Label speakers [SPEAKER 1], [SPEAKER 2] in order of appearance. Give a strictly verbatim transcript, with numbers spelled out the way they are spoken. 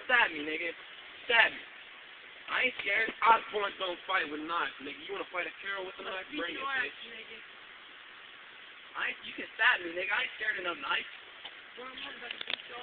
[SPEAKER 1] stab me, nigga. Stab me. I ain't scared. Osborne don't fight with knives, nigga. You wanna fight a Carol with a knife? Bring it, bitch. I ain't, you can stab me, nigga. I ain't scared of no knife.